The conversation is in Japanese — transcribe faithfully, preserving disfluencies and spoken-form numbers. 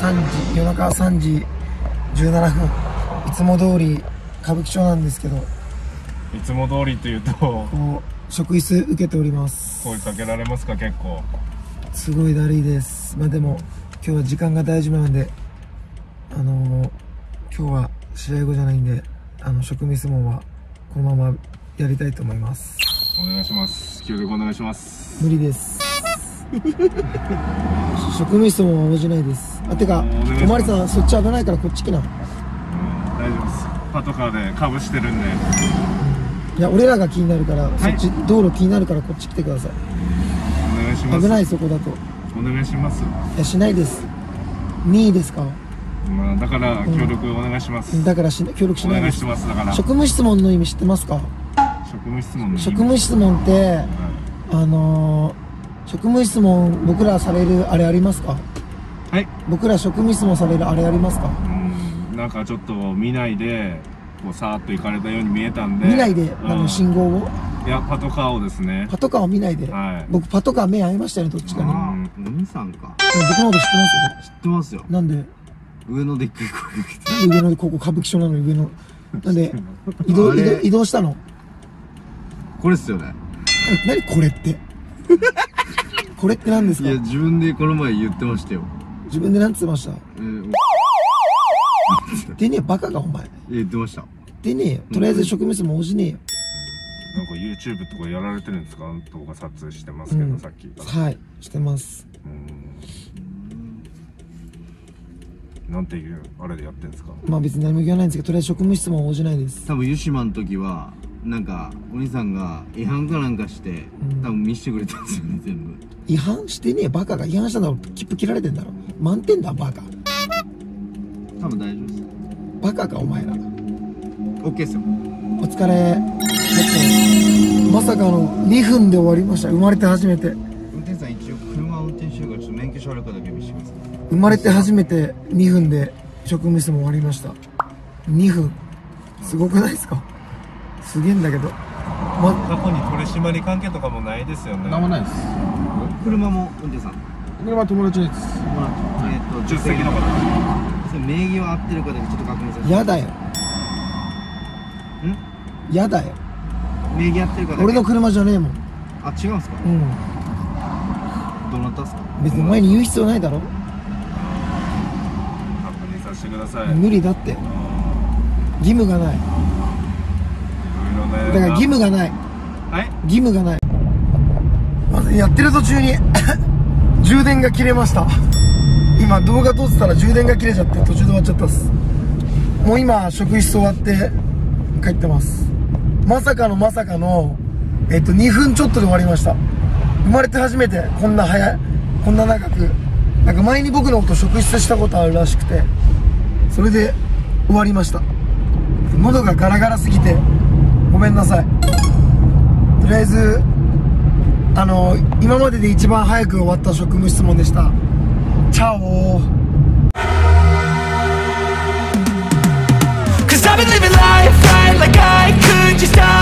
さんじ、夜中さんじじゅうななふん、いつも通り歌舞伎町なんですけど、 いつも通りというとこう職質受けております。 声かけられますか？結構すごいだるいです。まあでも今日は時間が大丈夫なんで、あのー、今日は試合後じゃないんで、あの職務質問はこのままやりたいと思います。 お願いします。協力お願いします。 無理です職務質問は応じないです。あ、てかおまわりさん、そっち危ないからこっち来な。うん、 大丈夫です。パトカーでかぶしてるんで。 いや、俺らが気になるから、はい、そっち道路気になるからこっち来てください。 お願いします。 危ない、そこだと。 お願いします。 いや、しないです。にいですか？ まあだから協力お願いします。 うん、だからし協力しないです。 お願いします。だから職務質問の意味知ってますか？ 職務質問の意味。 職務質問って、はい、あのー、職務質問僕らされるあれありますか？ はい。 僕ら職務質問されるあれありますか？ うん、なんかちょっと見ないでこうさーっと行かれたように見えたんで。 見ないで、うん、あの信号を。 いや、パトカーをですね。 パトカーを見ないで。 はい。 僕パトカー目合いましたよね、どっちかに。 お兄さんか。 僕のこと知ってます？ 知ってますよ。 なんで？ 上野で一回声かけて。 なんで上野で、ここ歌舞伎町なのに上野。なんで移動移動移動したの？ これっすよね。 何これってこれって何ですか？ いや、自分でこの前言ってましたよ。 自分で何つってました？ えー、 でねえ、バカかお前。 言ってました。 でねえよ、とりあえず職務質問応じねえよ。 なんか YouTube とかやられてるんですか？動画撮影してますけど、うん、さっきはい、してます。 うん、なんていうあれでやってるんですか？ まあ別に何も言わないんですけど、とりあえず職務質問応じないです。 多分湯島の時はなんかお兄さんが違反かなんかして、うん、多分見せてくれたんですよね、全部。 違反してねえ、バカが。違反したんだろ、切符切られてんだろ。満点だバカ。 多分大丈夫です。 バカかお前ら。 OK ですよ。 お疲れ。まさかのにふんで終わりました。生まれて初めて。 運転手さん、一応車を運転してるからちょっと免許証あるかだけ見せてください。 生まれて初めてにふんで職務質問終わりました。にふんすごくないですか？すげえんだけど、 ま、過去に取り締まり関係とかもないですよね。 なんもないです。車も運転手さん、 車は友達です。 えっと助手席の方、それ名義は合ってるかだけちょっと確認させて。 やだよ。んやだよ。 名義合ってるかだけ。 俺の車じゃねえもん。 あ、違うんすか？うん。どなたっすか？別にお前に言う必要ないだろ。 確認させてください。 無理だって。義務がない。だから義務がない。 はい、 義務がない。まずやってる途中に充電が切れました。今動画撮ってたら充電が切れちゃって途中で終わっちゃったっす。もう今職質終わって帰ってます。まさかのまさかのえっとにふんちょっとで終わりました。生まれて初めてこんな早い、こんな長く。なんか前に僕のこと職質したことあるらしくて、それで終わりました。喉がガラガラすぎてごめんなさい。とりあえずあの今までで一番早く終わった職務質問でした。チャオー。 Cause I've been living life right like I could just die.